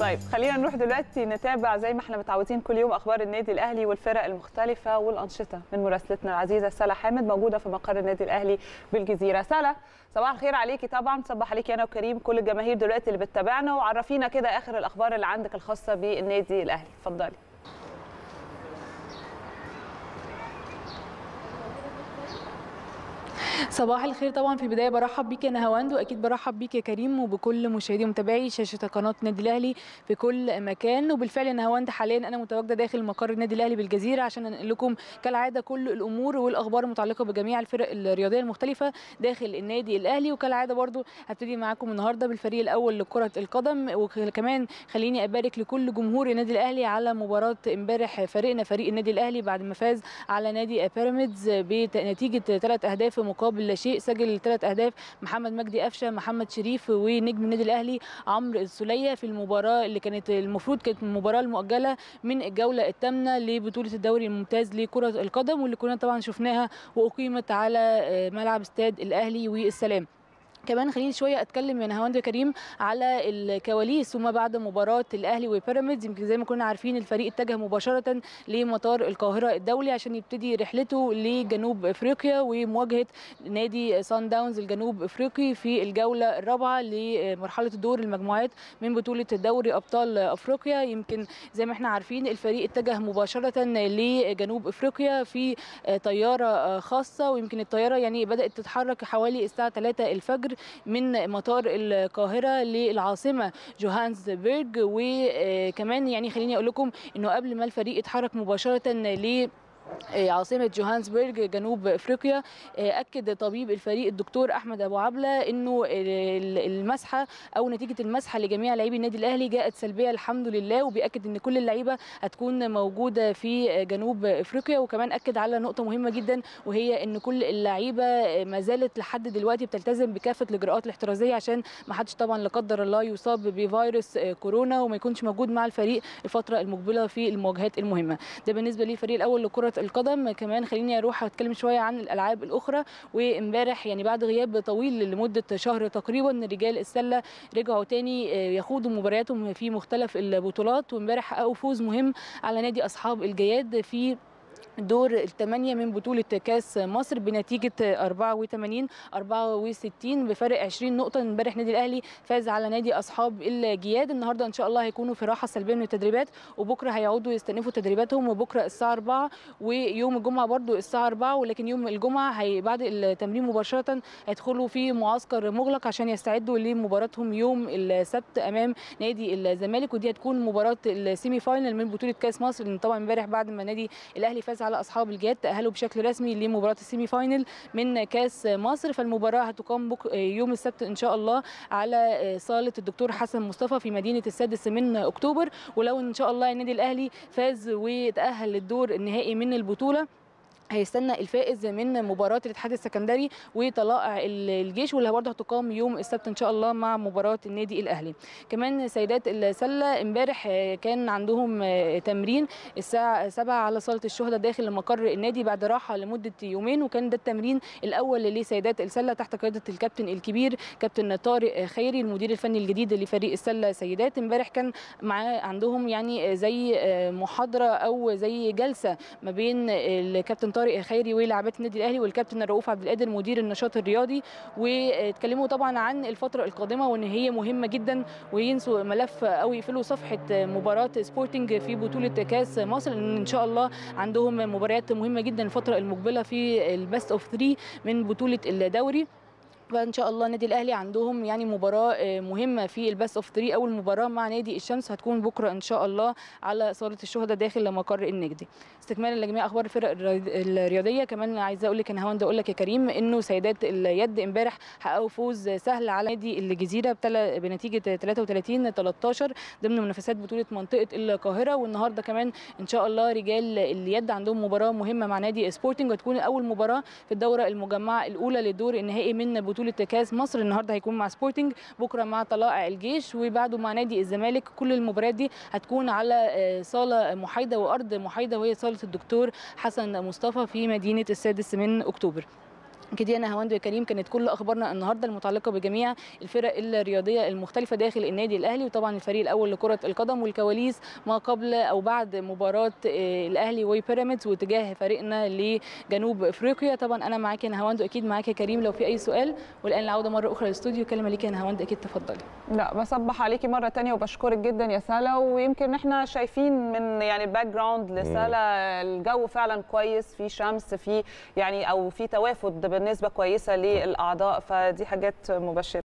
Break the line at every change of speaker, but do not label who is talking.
طيب خلينا نروح دلوقتي نتابع زي ما احنا متعودين كل يوم اخبار النادي الاهلي والفرق المختلفه والانشطه من مراسلتنا العزيزه سلا حامد موجوده في مقر النادي الاهلي بالجزيره. سلا صباح الخير عليكي، طبعا صباح عليكي انا وكريم كل الجماهير دلوقتي اللي بتتابعنا، وعرفينا كده اخر الاخبار اللي عندك الخاصه بالنادي الاهلي، اتفضلي.
صباح الخير. طبعا في البدايه برحب بيك يا نهاوند، واكيد برحب بيك يا كريم وبكل مشاهدي ومتابعي شاشه قناه النادي الاهلي في كل مكان. وبالفعل يا نهاوند حاليا انا متواجده داخل مقر النادي الاهلي بالجزيره عشان انقل لكم كالعاده كل الامور والاخبار المتعلقه بجميع الفرق الرياضيه المختلفه داخل النادي الاهلي. وكالعاده برضو هبتدي معاكم النهارده بالفريق الاول لكره القدم، وكمان خليني ابارك لكل جمهور النادي الاهلي على مباراه امبارح فريقنا فريق النادي الاهلي بعد ما فاز على نادي بيراميدز بنتيجه 3 أهداف مقابل لا شيء. سجل 3 أهداف محمد مجدي قفشه، محمد شريف، ونجم النادي الاهلي عمرو السوليه في المباراه اللي كانت المفروض كانت المباراه المؤجله من الجوله الثامنه لبطوله الدوري الممتاز لكره القدم، واللي كنا طبعا شفناها واقيمت على ملعب استاد الاهلي والسلام. كمان خليني شويه اتكلم يا نهاوند كريم على الكواليس وما بعد مباراه الاهلي وبيراميدز. يمكن زي ما كنا عارفين الفريق اتجه مباشره لمطار القاهره الدولي عشان يبتدي رحلته لجنوب افريقيا ومواجهه نادي سان داونز الجنوب افريقي في الجوله الرابعه لمرحله دور المجموعات من بطوله دوري ابطال افريقيا. يمكن زي ما احنا عارفين الفريق اتجه مباشره لجنوب افريقيا في طياره خاصه، ويمكن الطياره يعني بدات تتحرك حوالي الساعه 3 الفجر من مطار القاهرة للعاصمة جوهانسبرج. وكمان يعني خليني أقول لكم أنه قبل ما الفريق يتحرك مباشرة عاصمة جوهانسبرج جنوب افريقيا اكد طبيب الفريق الدكتور احمد ابو عبله انه المسحه او نتيجه المسحه لجميع لاعبي النادي الاهلي جاءت سلبيه الحمد لله، وبياكد ان كل اللعيبه هتكون موجوده في جنوب افريقيا. وكمان اكد على نقطه مهمه جدا وهي ان كل اللعيبه ما زالت لحد دلوقتي بتلتزم بكافه الاجراءات الاحترازيه عشان ما حدش طبعا لا قدر الله يصاب بفيروس كورونا وما يكونش موجود مع الفريق الفتره المقبله في المواجهات المهمه. ده بالنسبه للفريق الاول لكره القدم. كمان خليني اروح اتكلم شويه عن الالعاب الاخرى. وامبارح يعني بعد غياب طويل لمده شهر تقريبا رجال السله رجعوا تاني يخوضوا مبارياتهم في مختلف البطولات، وامبارح حققوا فوز مهم على نادي اصحاب الجياد في دور الثمانية من بطولة كاس مصر بنتيجة 84-64 بفارق 20 نقطة. امبارح النادي الأهلي فاز على نادي أصحاب الجياد. النهاردة إن شاء الله هيكونوا في راحة سلبية من التدريبات، وبكرة هيعودوا يستأنفوا تدريباتهم، وبكرة الساعة 4 ويوم الجمعة برضو الساعة 4، ولكن يوم الجمعة بعد التمرين مباشرة هيدخلوا في معسكر مغلق عشان يستعدوا لمباراتهم يوم السبت أمام نادي الزمالك، ودي هتكون مباراة السيمي فاينل من بطولة كاس مصر. لأن طبعا امبارح بعد ما نادي الأهلي فاز على اصحاب الجياد تاهلوا بشكل رسمي لمباراه السيمي فاينل من كاس مصر، فالمباراه هتقام يوم السبت ان شاء الله على صاله الدكتور حسن مصطفى في مدينه السادس من اكتوبر. ولو ان شاء الله النادي الاهلي فاز وتاهل للدور النهائي من البطوله هيستنى الفائز من مباراه الاتحاد السكندري وطلائع الجيش، واللي برضه هتقام يوم السبت ان شاء الله مع مباراه النادي الاهلي. كمان سيدات السله امبارح كان عندهم تمرين الساعه 7 على صاله الشهداء داخل مقر النادي بعد راحه لمده يومين، وكان ده التمرين الاول لسيدات السله تحت قياده الكابتن الكبير كابتن طارق خيري المدير الفني الجديد لفريق السله سيدات. امبارح كان معاه عندهم يعني زي محاضره او زي جلسه ما بين الكابتن طارق خيري ولاعبات النادي الاهلي والكابتن رؤوف عبد القادر مدير النشاط الرياضي، واتكلموا طبعا عن الفتره القادمه وان هي مهمه جدا، وينسوا ملف او يقفلوا صفحه مباراه سبورتنج في بطوله كاس مصر، لان ان شاء الله عندهم مباريات مهمه جدا الفتره المقبله في البست اوف 3 من بطوله الدوري. فان شاء الله النادي الاهلي عندهم يعني مباراه مهمه في الباس اوف 3. اول مباراه مع نادي الشمس هتكون بكره ان شاء الله على صاله الشهداء داخل مقر النادي. استكمالا لجميع اخبار الفرق الرياضيه، كمان عايزه اقول لك انا هوند اقول لك يا كريم انه سيدات اليد امبارح حققوا فوز سهل على نادي الجزيره بنتيجه 33-13 ضمن منافسات بطوله منطقه القاهره. والنهارده كمان ان شاء الله رجال اليد عندهم مباراه مهمه مع نادي سبورتنج، وتكون اول مباراه في الدوره المجمعه الاولى للدور النهائي من بطوله كاس مصر. النهارده هيكون مع سبورتنج، بكره مع طلائع الجيش، وبعده مع نادي الزمالك. كل المباريات دي هتكون على صاله محايده وارض محايده وهي صاله الدكتور حسن مصطفى في مدينه السادس من اكتوبر. كده يا نهاوند يا كريم كانت كل اخبارنا النهارده المتعلقه بجميع الفرق الرياضيه المختلفه داخل النادي الاهلي، وطبعا الفريق الاول لكره القدم والكواليس ما قبل او بعد مباراه الاهلي وبيراميدز واتجاه فريقنا لجنوب افريقيا. طبعا انا معاك يا نهاوند واكيد معاك يا كريم لو في اي سؤال. والان العوده مره اخرى للاستوديو، كلمه ليك يا نهاوند اكيد تفضلي.
لا بصبح عليكي مره ثانيه وبشكرك جدا يا سلا، ويمكن احنا شايفين من يعني الباك جراوند لسلا الجو فعلا كويس، في شمس، في يعني او في توافد بالنسبه كويسه للاعضاء، فدي حاجات مبشره.